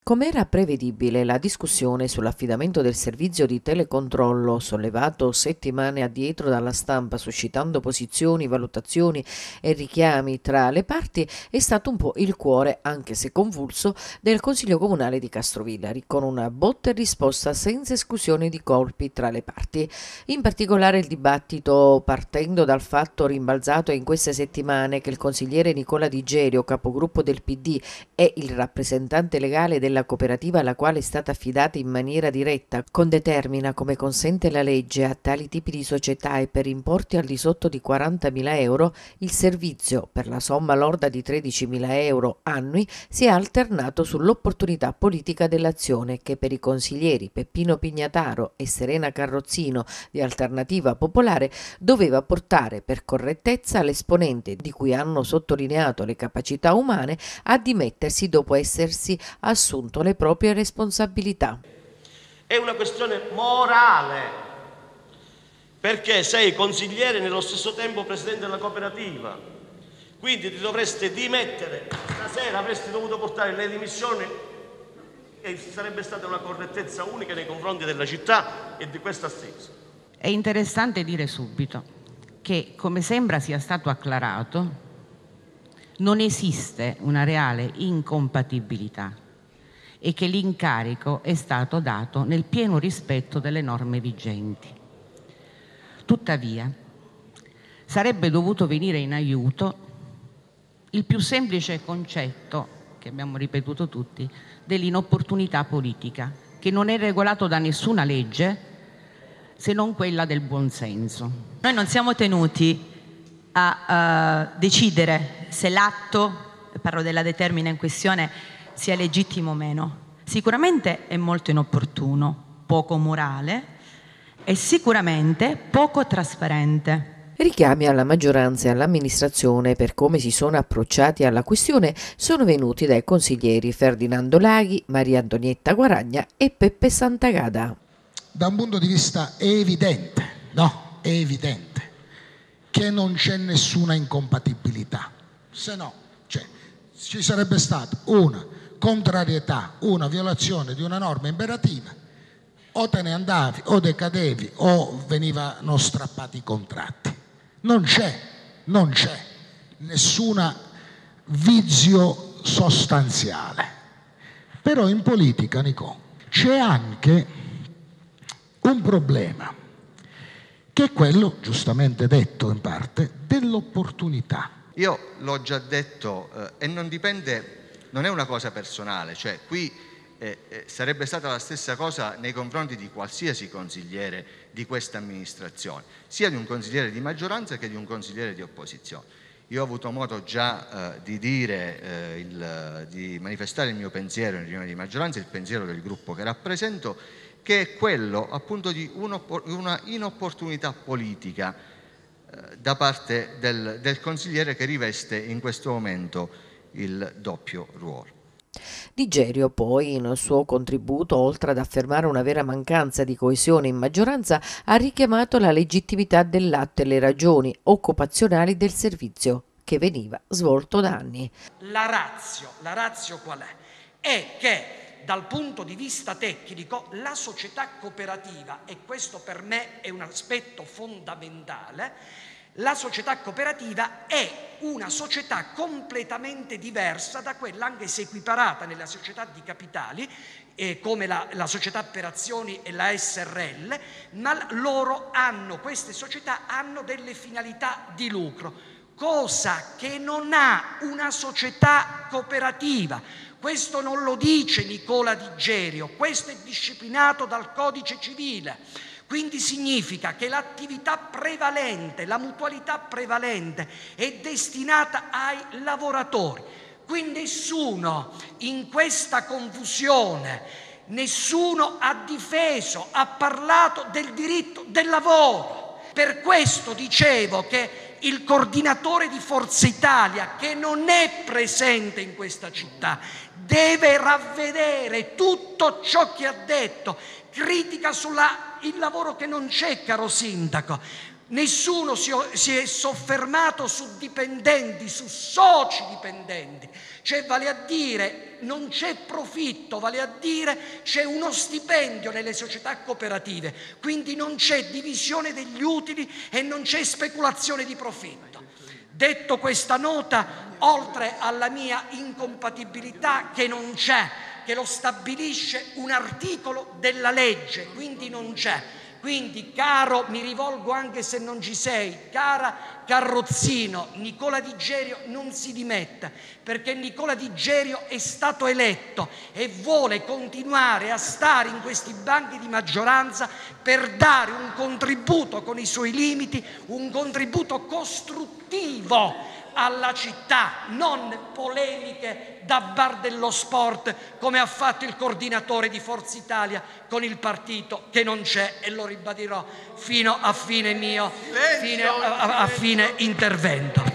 Com'era prevedibile, la discussione sull'affidamento del servizio di telecontrollo, sollevato settimane addietro dalla stampa, suscitando posizioni, valutazioni e richiami tra le parti, è stato un po' il cuore, anche se convulso, del Consiglio Comunale di Castrovillari, con una botta e risposta senza esclusione di colpi tra le parti. In particolare il dibattito partendo dal fatto rimbalzato in queste settimane che il consigliere Nicola Di Gerio, capogruppo del PD, è il rappresentante legale della cooperativa alla quale è stata affidata in maniera diretta, con determina, come consente la legge, a tali tipi di società e per importi al di sotto di 40.000 euro, il servizio, per la somma lorda di 13.000 euro annui, si è alternato sull'opportunità politica dell'azione che per i consiglieri Peppino Pignataro e Serena Carrozzino di Alternativa Popolare doveva portare per correttezza l'esponente, di cui hanno sottolineato le capacità umane, a dimettersi dopo essersi assunto le proprie responsabilità. È una questione morale, perché sei consigliere e nello stesso tempo presidente della cooperativa, quindi ti dovreste dimettere. Stasera avresti dovuto portare le dimissioni e sarebbe stata una correttezza unica nei confronti della città e di questa stessa. È interessante dire subito che, come sembra sia stato acclarato, non esiste una reale incompatibilità e che l'incarico è stato dato nel pieno rispetto delle norme vigenti. Tuttavia, sarebbe dovuto venire in aiuto il più semplice concetto, che abbiamo ripetuto tutti, dell'inopportunità politica, che non è regolato da nessuna legge se non quella del buonsenso. Noi non siamo tenuti a decidere se l'atto, parlo della determina in questione, sia legittimo o meno. Sicuramente è molto inopportuno, poco morale e sicuramente poco trasparente. Richiami alla maggioranza e all'amministrazione per come si sono approcciati alla questione sono venuti dai consiglieri Ferdinando Laghi, Maria Antonietta Guaragna e Peppe Santagada. Da un punto di vista è evidente, no? È evidente che non c'è nessuna incompatibilità, se no ci sarebbe stata una contrarietà, una violazione di una norma imperativa, o te ne andavi o decadevi o venivano strappati i contratti. Non c'è nessuna vizio sostanziale. Però in politica, Nico, c'è anche un problema, che è quello, giustamente detto in parte, dell'opportunità. Io l'ho già detto e non è una cosa personale, cioè qui sarebbe stata la stessa cosa nei confronti di qualsiasi consigliere di questa amministrazione, sia di un consigliere di maggioranza che di un consigliere di opposizione. Io ho avuto modo già di manifestare il mio pensiero in riunione di maggioranza, il pensiero del gruppo che rappresento, che è quello appunto di una inopportunità politica da parte del consigliere che riveste in questo momento il doppio ruolo. Di Gerio poi, nel suo contributo, oltre ad affermare una vera mancanza di coesione in maggioranza, ha richiamato la legittimità dell'atto e le ragioni occupazionali del servizio che veniva svolto da anni. La ratio qual è? È che dal punto di vista tecnico la società cooperativa, e questo per me è un aspetto fondamentale, la società cooperativa è una società completamente diversa da quella, anche se equiparata nella società di capitali, come la società per azioni e la SRL, ma queste società hanno delle finalità di lucro, cosa che non ha una società cooperativa. Questo non lo dice Nicola Di Gerio, questo è disciplinato dal Codice Civile. Quindi significa che l'attività prevalente, la mutualità prevalente è destinata ai lavoratori. Quindi nessuno in questa confusione, nessuno ha difeso, ha parlato del diritto del lavoro. Per questo dicevo che il coordinatore di Forza Italia, che non è presente in questa città, deve ravvedere tutto ciò che ha detto, critica il lavoro che non c'è, caro sindaco, Nessuno si è soffermato su dipendenti, su soci dipendenti, cioè vale a dire non c'è profitto, vale a dire c'è uno stipendio nelle società cooperative, quindi non c'è divisione degli utili e non c'è speculazione di profitto. Detto questa nota, oltre alla mia incompatibilità che non c'è, che lo stabilisce un articolo della legge, quindi non c'è. Quindi, caro, mi rivolgo anche se non ci sei, cara Carrozzino, Nicola Di Gerio non si dimetta, perché Nicola Di Gerio è stato eletto e vuole continuare a stare in questi banchi di maggioranza per dare un contributo con i suoi limiti, un contributo costruttivo alla città, non polemiche da bar dello sport come ha fatto il coordinatore di Forza Italia con il partito che non c'è, e lo ribadirò fino a fine intervento.